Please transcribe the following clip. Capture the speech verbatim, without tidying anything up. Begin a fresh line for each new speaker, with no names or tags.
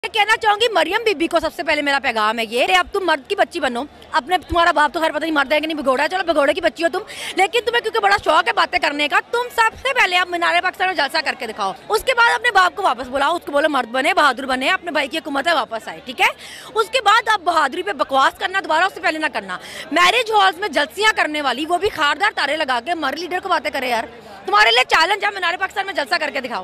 मैं कहना चाहूंगी मरियम बीबी को सबसे पहले मेरा पैगाम है ये, अब तुम मर्द की बच्ची बनो। अपने तुम्हारा बाप तो खैर पता नहीं मर्द है कि नहीं, भगोड़ा है, चलो भगोड़े की बच्ची हो तुम, लेकिन तुम्हें क्योंकि बड़ा शौक है बातें करने का, तुम सबसे पहले अब मीनारे पाकिस्तान में जलसा करके दिखाओ। उसके बाद अपने बाप को वापस बुलाओ, उसको बोलो मर्द बने, बहादुर बने, अपने भाई की हुकूमत है वापस आए, ठीक है। उसके बाद आप बहादुरी पे बकवास करना दोबारा उससे पहले ना करना। मैरिज हॉल्स में जलसियां करने वाली, वो भी खारदार तारे लगा के, मर लीडर को बातें करे यार। तुम्हारे लिए चैलेंज है, मीनारे पाकिस्तान में जलसा करके दिखाओ।